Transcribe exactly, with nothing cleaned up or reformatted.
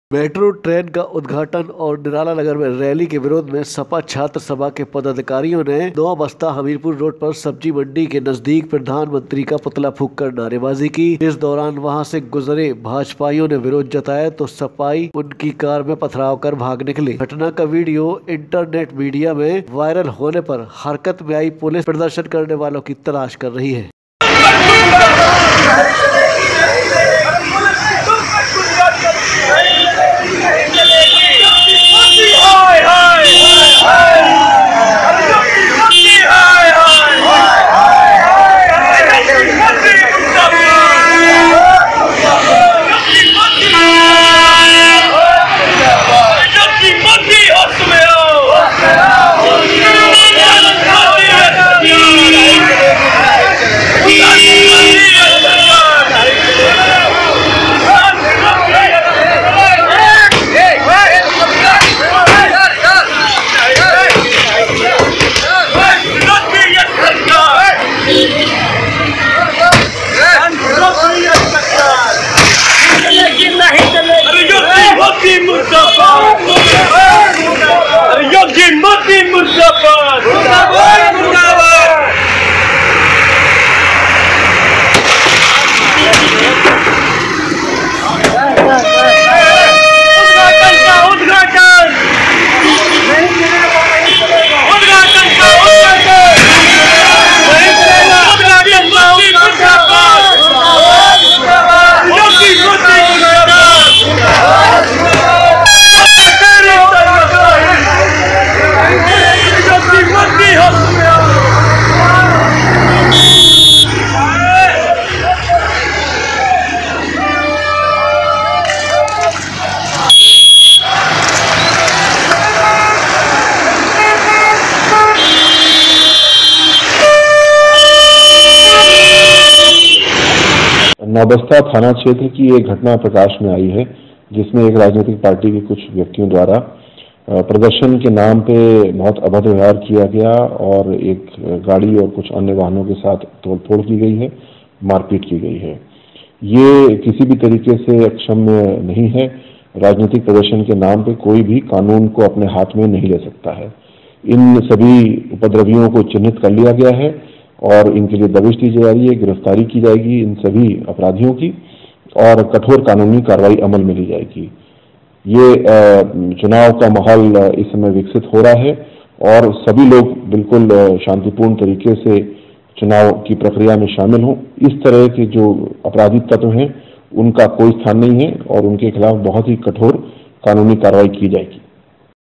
Metro train का उद्घाटन और निराला नगर में रैली के विरोध में सपा छात्र सभा के पदाधिकारियों ने नौ बस्ता हमीरपुर रोड पर सब्जी मंडी के नजदीक प्रधानमंत्री का पुतला फूंककर नारेबाजी की। इस दौरान वहां से गुजरे भाजपाइयों ने विरोध जताया तो सपाई उनकी कार में पथराव कर भाग निकले। घटना का वीडियो इंटरनेट मीडिया में वायरल होने पर हरकत में आई पुलिस प्रदर्शन करने वालों की तलाश कर रही है। नौबस्ता थाना क्षेत्र की एक घटना प्रकाश में आई है, जिसमें एक राजनीतिक पार्टी के कुछ व्यक्तियों द्वारा प्रदर्शन के नाम पे बहुत अभद्र व्यवहार किया गया और एक गाड़ी और कुछ अन्य वाहनों के साथ तोड़फोड़ की गई है, मारपीट की गई है। ये किसी भी तरीके से क्षम्य नहीं है। राजनीतिक प्रदर्शन के नाम पे कोई भी कानून को अपने हाथ में नहीं ले सकता है। इन सभी उपद्रवियों को चिन्हित कर लिया गया है और इनके लिए दबिश दी जा रही है, गिरफ्तारी की जाएगी इन सभी अपराधियों की और कठोर कानूनी कार्रवाई अमल में ली जाएगी। ये चुनाव का माहौल इस समय विकसित हो रहा है और सभी लोग बिल्कुल शांतिपूर्ण तरीके से चुनाव की प्रक्रिया में शामिल हों। इस तरह के जो आपराधिक तत्व हैं उनका कोई स्थान नहीं है और उनके खिलाफ बहुत ही कठोर कानूनी कार्रवाई की जाएगी।